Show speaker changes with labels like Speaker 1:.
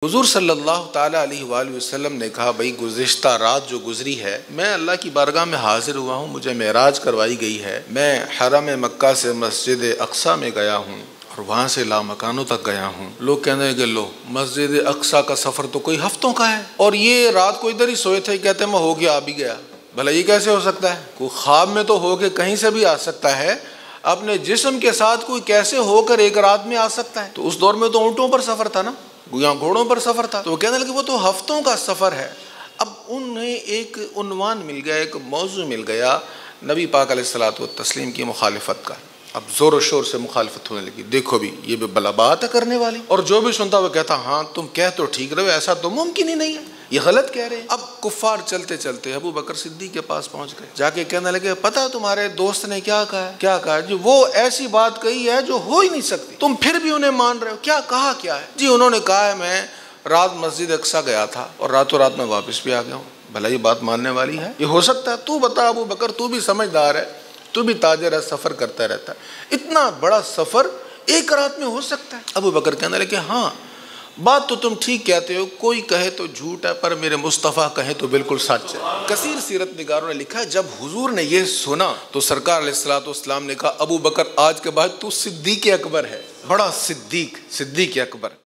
Speaker 1: हुजूर सल्लल्लाहु ताला अलैहि वसल्लम ने कहा, भाई गुज़िश्ता रात जो गुजरी है, मैं अल्लाह की बारगाह में हाजिर हुआ हूँ, मुझे मेराज करवाई गई है। मैं हरम मक्का से मस्जिद अक्सा में गया हूँ और वहाँ से लामकानों तक गया हूँ। लोग कहने लगे, लो मस्जिद अक्सा का सफ़र तो कोई हफ्तों का है और ये रात को इधर ही सोए थे, कहते मैं हो गया आ भी गया। भला ये कैसे हो सकता है? कोई ख्वाब में तो हो के कहीं से भी आ सकता है, अपने जिस्म के साथ कोई कैसे होकर एक रात में आ सकता है? तो उस दौर में तो ऊँटों पर सफ़र था ना, या घोड़ों पर सफ़र था। तो वो कहने लगे वो तो हफ्तों का सफ़र है। अब उन्हें एक उन्वान मिल गया, एक मौजू मिल गया नबी पाक अलैहिस्सलातु वत्तस्लीम की मुखालिफत का। अब ज़ोर शोर से मुखालिफत होने लगी। देखो भी ये भी भला बात है करने वाली, और जो भी सुनता वो कहता हाँ तुम कह तो ठीक रहे हो, ऐसा तो मुमकिन ही नहीं है, ये गलत कह रहे हैं। अब कुफ्फार चलते चलते अबू बकर सिद्दीक के पास पहुंच गए, जाके कहने लगे, पता है तुम्हारे दोस्त ने क्या कहा है? क्या कहा जी? वो ऐसी बात कही है जो हो ही नहीं सकती, तुम फिर भी उन्हें मान रहे हो। क्या कहा? क्या है जी? उन्होंने कहा है मैं रात मस्जिद अक्सा गया था और रातों रात में वापस भी आ गया हूँ। भला ये बात मानने वाली है? ये हो सकता है? तू बता अबू बकर, तू भी समझदार है, तू भी ताजर है, सफ़र करता रहता है, इतना बड़ा सफ़र एक रात में हो सकता है? अबू बकर कहने लगे, हाँ बात तो तुम ठीक कहते हो, कोई कहे तो झूठ है पर मेरे मुस्तफ़ा कहे तो बिल्कुल सच है। कसीर सीरत निगारों ने लिखा है, जब हुजूर ने ये सुना तो सरकार अलैहिस्सलातु वस्सलाम ने कहा, अबू बकर आज के बाद तू सिद्दीक़ अकबर है, बड़ा सिद्दीक़ अकबर।